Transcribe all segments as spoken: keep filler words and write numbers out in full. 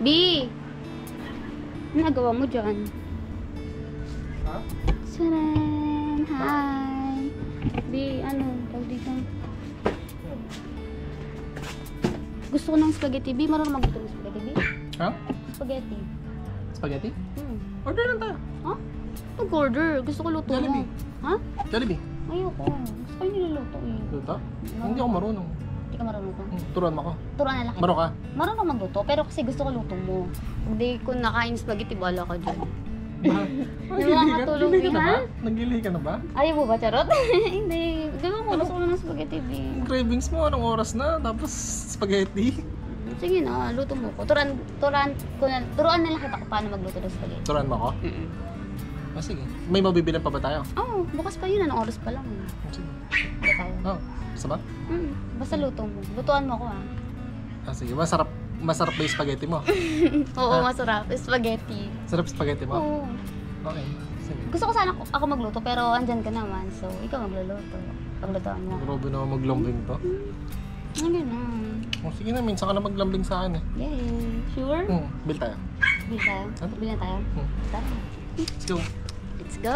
B! Ano nagawa mo dyan? Ha? Saran! Hi! B, ano? Tawag dito. Gusto ko ng spaghetti. B, marunong magluto ng spaghetti, B? Ha? Spaghetti. Spaghetti? Hmm. Order lang tayo. Ha? Mag-order. Gusto ko luto mo. Jollibee. Ha? Jollibee. Ayoko. Gusto ko yung niluluto eh. Luto? Hindi ako marunong. Hindi ka marunong luto? Hmm, turuan mo ako. Turuan na lang kita. Maro ka? Marunong magluto, pero kasi gusto ko luto mo. Hindi ko nakain spaghetti, bala ka dyan. Nakakatulong Nagilihi ka na ba? ha? Nagilihi ka na ba? Ayaw mo ba, charot? Hindi. Gano'n ko, gusto ko lang ng spaghetti, B. Cravings mo, anong oras na? Tapos spaghetti? Sige na, luto mo ko. Turuan, turuan ko na, turuan na lang kita kung paano magluto ng spaghetti. Turuan mo ako? Mm-mm. Ah, sige. May mabibilan pa ba tayo? Oo, oh, bukas pa yun. Anong oras pa lang. Sige. Hindi tayo. Oh, basta ba? Mm, basta luto mo. Lutuan mo ako, ha? Ah, sige. Masarap, masarap ba yung spaghetti mo? Oo, Ah. masarap. Spaghetti. Sarap spaghetti mo? Oo. Okay. Sige. Gusto ko sana ako ako magluto, pero andyan ka naman. So, ikaw magluluto. Paglutoan mo. Grabe na maglambing to. Ano na? Oh, sige na, minsan ka na maglambing sa akin eh. Yay! Sure? Hmm, bill tayo. Bill tayo? Ano? Bill na tayo? Hmm. Tara. Let's go. Let's go!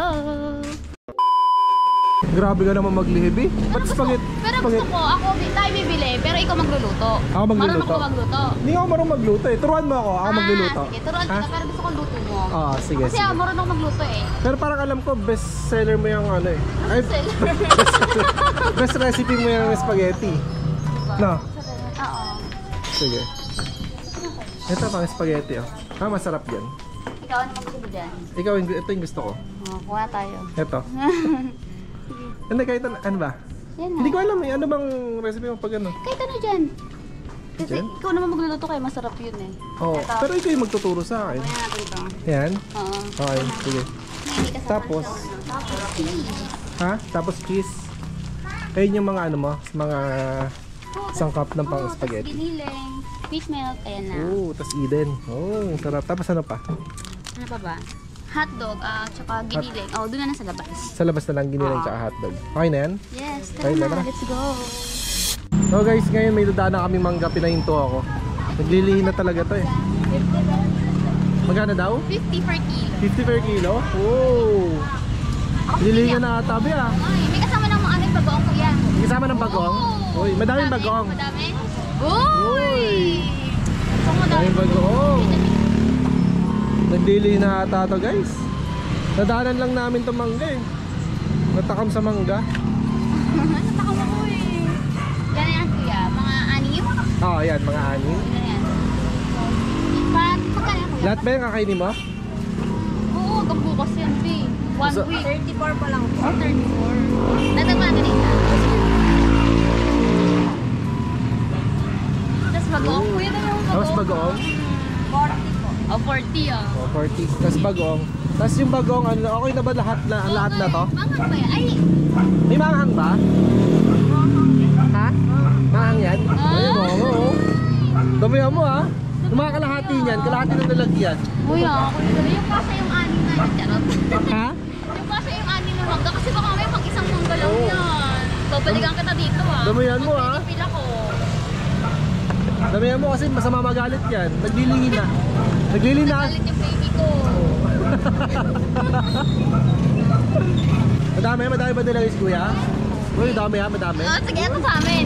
Grabe ka naman maglihibi. Pero gusto, pero gusto ko, ako bi- tayo bibili, pero ikaw magluluto. Ako magluluto? Marunong ako magluto. Hindi ako marunong magluto eh. Turuan mo ako, ako magluluto. Ah, sige. Turuan Ha? kita, pero gusto ko luto mo. Ah, sige, Kasi sige. ako marunong ako magluto eh. Pero parang alam ko, best seller mo yung ano eh. Ay, Seller. best recipe mo yung spaghetti. No? Oo. Sige. Ito pang spaghetti oh. Ah, masarap yan. Ikaw, ano gusto mo dyan? Ikaw, yung- ito yung gusto ko. Oh, kuha tayo. Ito. Hindi, kahit ano, ano ba? Yan na. Hindi ko alam eh. Ano bang recipe mo pag ano? Kahit ano dyan. Kasi Dyan? ikaw naman magluluto kayo, masarap yun eh. Oo. Ito. Pero ikaw yung magtuturo sa akin. Kuha natin ito. Yan. Oo. Okay, sige. Hindi kasama Tapos? siya, ano. Tapos, cheese. Ha? Tapos cheese. Ayun yung mga ano mo, mga sangkap ng pang Oo, tapos spaghetti. giniling. Fish milk, ayan na. Oo, tas Eden. Oo, oh, sarap. Tapos ano pa? Ano pa ba? Hotdog, ah, tsaka giniling. Oh, doon na lang sa labas. Sa labas na lang ginilang Oo. tsaka hotdog. Okay na yan? Yes, Okay, tara tara. na. Let's go. So guys, ngayon may dadaan na kaming mangga. Pinahinto ako. Naglilihi na talaga to eh. Magkano daw? fifty per kilo. fifty per kilo? Oo. Lilihi ka na atabi ah. Ay, may kasama ng mga ano yung bagoong kuya. May kasama ng bagong? Oo. Uy, madaming Madami, bagong. Madami? Uy! Uy! So, madami. Madaming bagong. Naglilihi na ata to guys. Nadaanan lang namin to mangga eh. Natakam sa mangga. Nataka mo ko eh. Yan yan kuya, mga anim. Oo, oh, yan, mga anin. Yan yan. Pat, magkano yan kuya? Lahat ba yung kakainin mo? Oo, hanggang bukas yan, B. One So- week. thirty-four pa lang. Oh, thirty-four. Natag pa natin isa. Tapos bagoong. Kuya, ano yung bagoong? Tapos bagoong? forty po. Oh, forty ah. Oh, forty. Tapos bagong. Tapos yung bagong, ano, okay na ba lahat na, lahat na to? Mangang ba yan? Ay! May manghang ba? Ha? Manghang yan? Ay, mga oh. Damihan mo ha. Yung mga kalahati niyan, kalahati ng lalagyan. Uy, ah. Yung kasa yung anim na yun. Charot. Ha? Yung kasa yung anim na mangga. Kasi baka may pag isang mangga lang Oo. yan. Babalikan kita dito ah. Damihan mo, ah. Pila ko. Damihan mo kasi masama magalit yan. Naglilihi na. Naglilihi na. Galit yung baby ko. Madami, madami ba nilagay si kuya? Uy, dami ha, madami. Oh, sige, ito sa amin.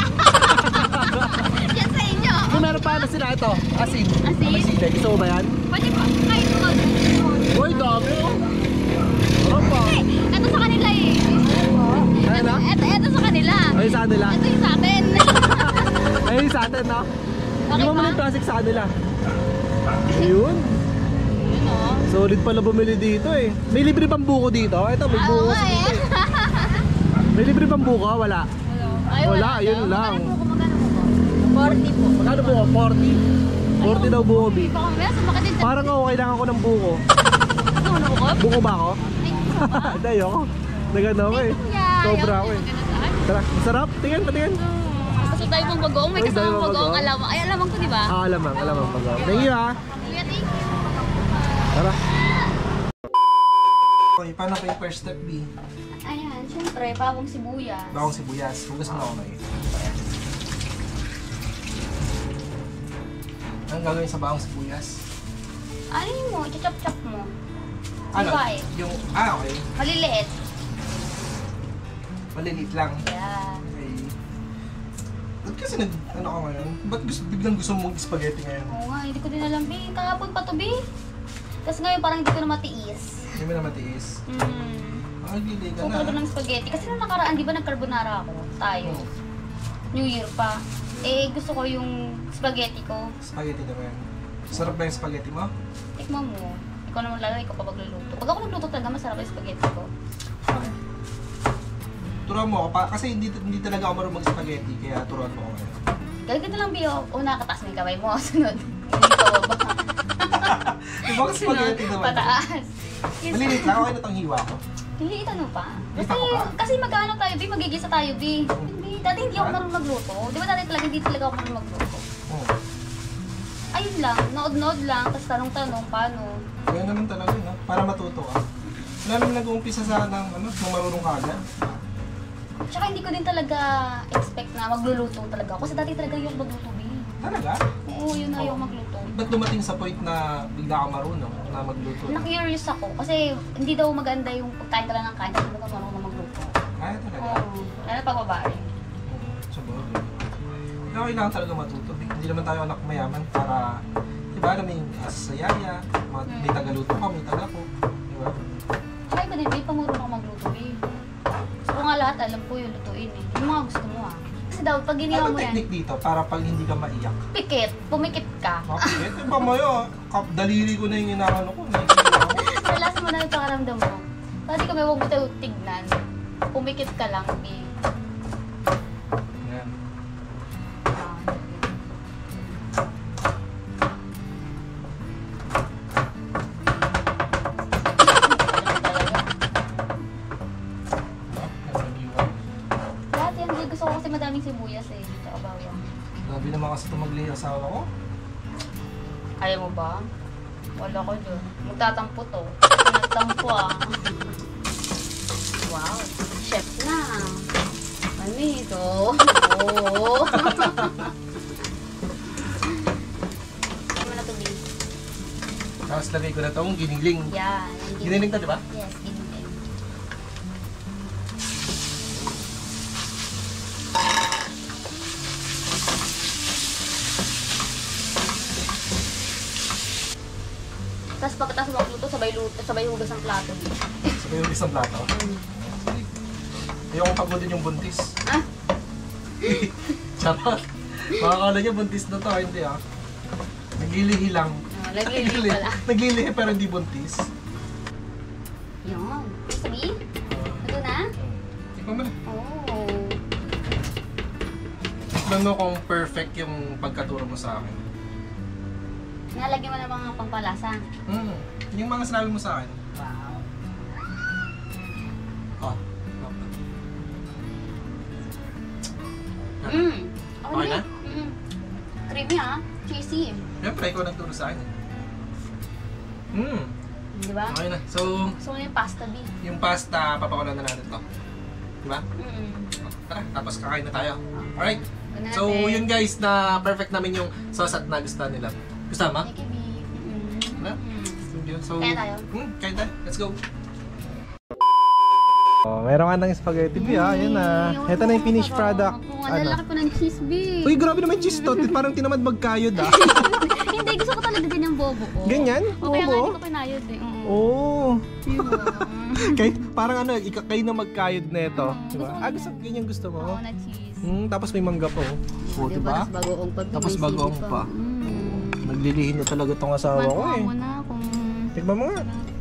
Yan sa inyo. Kung meron pa na sila ito, asin. Asin? May sili. Gusto mo ba yan? Pwede pa. Kahit ito. Uy, dami oh. Ano pa? Ito sa kanila eh. Ayun na? Ito, ito sa kanila. Ayun sa kanila. Ito yung sa atin. Ayun sa atin, no? Okay Hindi mo ba? muna yung plastic sa kanila. Ayun. Yun oh. Solid pala bumili dito eh. May libre pang buko dito. Ito, may buko Oo sa nga dito eh. eh. May libre pang buko, wala. Ay, Wala, daw. yun lang. Magkano po? Magkano po? forty po. Magkano buko? forty? forty daw buko, B. Baka mamaya sumakit din. Parang ako, kailangan ko ng buko. Ano mo nabukot? Buko ba ako? Ay, gusto mo ba? Hindi, ayoko. Nagano ako eh. Kuya, Sobra ayaw ako eh. mo magano sa akin. Tara, masarap. Tingin, patingin. Gusto tayo mong bagoong. May Ay, kasama tayo mong bagoong bagoong. alamang. Ay, alamang ko, di ba? Ah, alamang, alamang pag Thank you ha. Kuya, thank you. Tara. Okay, paano pa yung first step, B? Ayan, syempre, bawang sibuyas. Bawang sibuyas. Hugas mo na ako na eh. Ang gagawin sa bawang sibuyas? Ano yun mo? Chop-chop mo. Ano? Hiwain. Yung, ah, okay. Maliliit. Maliliit lang. Yeah. Okay. Ba't kasi nag, ano ka ngayon? Ba't gusto, biglang gusto mong spaghetti ngayon? Oo nga, hindi ko din alam, Bi. Kahapon pa to, Bi. Tapos ngayon parang hindi ko na matiis. Hindi mo na matiis. Hmm. Ah, gili ka Gusto ko na. ng spaghetti. Kasi nung nakaraan, di ba nag-carbonara ako? Tayo. Oh, New Year pa. Eh, gusto ko yung spaghetti ko. spaghetti naman. Sarap ba yung spaghetti mo? Tikman mo. Ikaw naman lalo, ikaw pa magluluto. Pag ako nagluto talaga, masarap yung spaghetti ko. Okay. Turuan mo ako pa, kasi hindi, hindi talaga ako marunong mag-spaghetti, kaya turuan mo ako ngayon. Gagawin na lang, Bio. Una, kataas mo yung kamay mo. Sunod. Hindi ka baba. Yung mga spaghetti naman. Pataas. Malilit lang, okay na itong hiwa ko. Hindi, ano pa? Kasi, Kita ko pa? kasi mag-ano tayo, Bi, magigisa tayo, Bi. Hindi, dati hindi ako marunong magluto. Di ba dati talaga, hindi talaga ako marunong magluto. Oh. Ayun lang, nood-nood lang, tapos tanong-tanong, paano? Kaya naman talaga, no? Para matuto ka. Wala naman nag-uumpisa sa ng, ano, ng marunong ka agad. Tsaka hindi ko din talaga expect na magluluto talaga ako. Kasi dati talaga yung magluto, Bi. Talaga? Oo, yun na Oh. yung magluto. Ba't dumating sa point na bigla ka marunong na magluto? Na-curious ako, kasi hindi daw maganda yung pagkain ka lang ng kain, hindi ka marunong na magluto. Kaya talaga? Oo, lalo pag babae. Oo, sabagay. Kaya kailangan talaga matuto. Hindi naman tayo anak mayaman para, di ba, na may asayaya, may may tagaluto ka, may tagako. Di ba? Tsaka ikaw din, Bi, pamurunong ako magluto, Bi. Gusto ko nga lahat, alam ko yung lutuin eh. Yung mga gusto mo ah. Kasi daw, pag ginawa Ano mo yan, technique dito para pag hindi ka maiyak? pikit, pumikit ka. Bakit? Eh, pa mayo, kap daliri ko na yung inaano ko. Nakikita ko. Relax mo na yung pakaramdam mo. Pwede kami huwag mo tayo tignan. Pumikit ka lang, Bi. Yan. Ah, lahat yan, Bi. Gusto ko kasi madaming sibuyas eh. Tsaka bawang. Grabe naman kasi ito maglihi asawa ko. Ayaw mo ba? Wala ko dyan. Magtatampo to. Nagtampo ah. Wow. Chef na. Ano ito? Oo. Ano na to, Bi? Tapos lagay ko na itong giniling. Yan. Giniling to, di ba? Yes, giniling. Tapos pagkatapos magluto, sabay luto, sabay hugas ng plato. Bi. Sabay yung isang plato. Ayoko pagodin yung buntis. Ah? Charot. Makakala niya buntis na to, hindi ah. Naglilihi lang. Oh, naglilihi pala. Naglilihi pero hindi buntis. Yun. Sabi? Ito na? Ikaw mo na. Oh. Tignan mo kung perfect yung pagkaturo mo sa akin. Nalagyan mo na mga pampalasa. Mm. Yung mga sinabi mo sa akin. Wow. Oh. Mm. Okay na? Mm. Creamy ah. Cheesy. Siyempre, ikaw nagturo sa akin. Mm. Di ba? Okay na. So, So, yung pasta, B. yung pasta, papakulan na natin to. Diba? Mm. Oh, tara, tapos kakain na tayo. Alright? Ganun So, natin. yun guys, na perfect namin yung sauce at nagustuhan nila. Gusto mo? Thank you, B. Mm. Wala. Mm. So, Kaya tayo? Hmm, kaya tayo. Let's go. Oh, meron ka ng spaghetti, B, ha? Ayan na. Ito na yung finished product. Ang lalaki po ng cheese, B. Uy, grabe naman cheese to. Parang tinamad magkayod, ah. Hindi, gusto ko talaga ganyan bobo ko. Ganyan? O, kaya nga Bobo? hindi ko pinayod eh. Oo. Oo. Diba? Kay, parang ano, ika, kayo na magkayod na ito. Oo, Diba? gusto ko Ah, gusto ganyan gusto mo? Oo, na cheese. Hmm, tapos may mangga po. Oh, diba? Tapos bagoong pa. Tapos may bagoong sili pa. Mm. Naglilihin na talaga tong asawa ko Kuha eh. mo na kung... Tikman mo nga.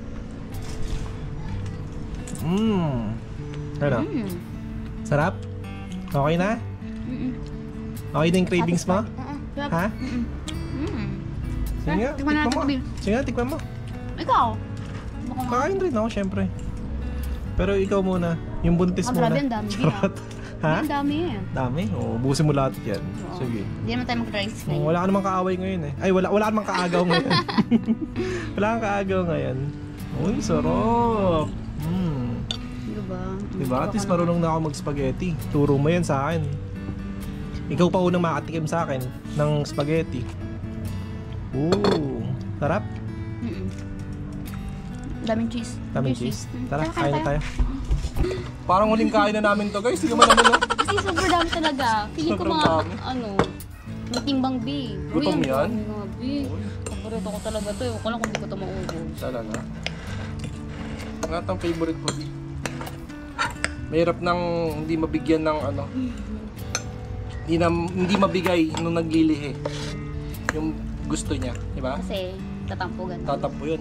Mmm. Ano? Mm. Sarap? Okay na? Mm-mm. Okay na yung cravings mo? Oo. Ha? Mm-mm. Mm. Sige nga, Tikman tikman natin mo. ito, Bill. Sige nga, tikman mo. Ikaw? Baka ma- Kakain rin ako, syempre. Pero ikaw muna. Yung buntis Ah, muna. grabe, ang dami, Bill, ah. Charot. Ha? Ang dami eh. Dami? Oo, busin mo lahat yan. Oo. Sige. Hindi naman tayo mag-rice Oh, ngayon. wala ka namang kaaway ngayon eh. Ay, wala, wala ka namang kaagaw ngayon. Wala kang kaagaw ngayon. Uy, sarap. Mm. Diba? Diba? At least marunong na ako mag-spaghetti. Turo mo yan sa akin. Ikaw pa unang makatikim sa akin ng spaghetti. Ooh, sarap. Mm-mm. Daming cheese. Daming Juicy. cheese. Mm. Tara, Tara, kain na tayo. tayo. Parang huling kain na namin to guys. Hindi naman naman no? Kasi super dami talaga. Feeling ko Sobrang mga, dami. ano, may timbang B. Gutom Uy, ang yan? dami nga, B. Paborito ko talaga to. Ewan ko lang kung di ko ito maubos. Talaga. Lahat ang favorite ko. Mahirap nang hindi mabigyan ng ano. Hindi, na, hindi mabigay nung naglilihi. Yung gusto niya. Diba? Kasi, tatampugan. Tatampo yun.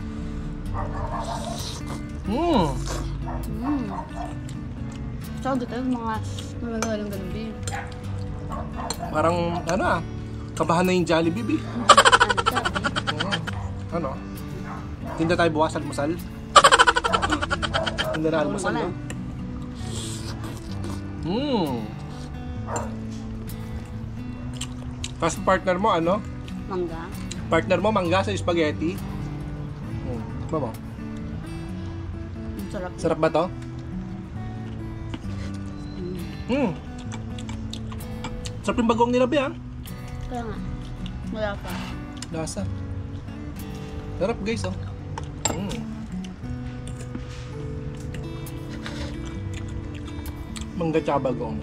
Mmm. Mm. Tsaka dito yung mga mamagalang ganun din. Parang ano ah. Kabahan na yung Jollibee. B. Ano, sarap eh. Mm. Ano? Tinda tayo bukas almusal. Tinda na almusal. Tulong ka No? Mmm. Tapos partner mo ano? Mangga. Partner mo mangga sa spaghetti. Mm. Ba mo? Ang sarap. Sarap ba to? Mm. Hmm. Sarap yung bagong nila ba ah? Kaya nga. Wala pa. Lasa. Sarap guys oh. Mm. Mangga tsaka bagong.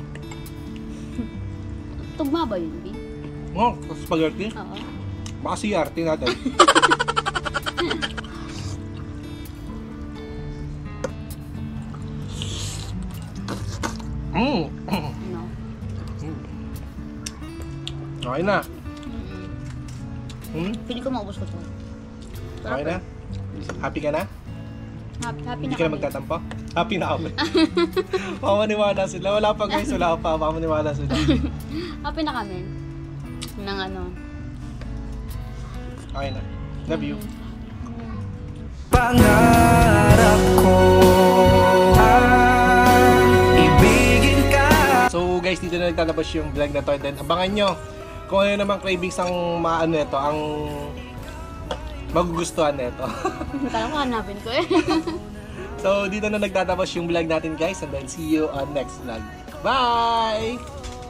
Tugma ba yun, B? Oh, spaghetti. Oo. Baka C R T natin. Mm. Ano? Okay na. Mm-mm. Hmm? Feeling ko maubos ko to. Sarap Okay na? eh. Happy ka na? Happy, happy Hindi na ka na kami. magtatampo? Happy na kami. Pamaniwala sila. Wala pa guys. Wala pa. Pamaniwala sila. Happy na kami. Nang ano. Okay na. Love you. Pangarap ko ang ibigin ka. So guys, dito na nagtatapos yung vlog na to. And then abangan nyo kung ano namang cravings ang maano ito, ang magugustuhan nito. Kala ko hanapin ko eh. So dito na nagtatapos yung vlog natin guys. And then see you on next vlog. Bye!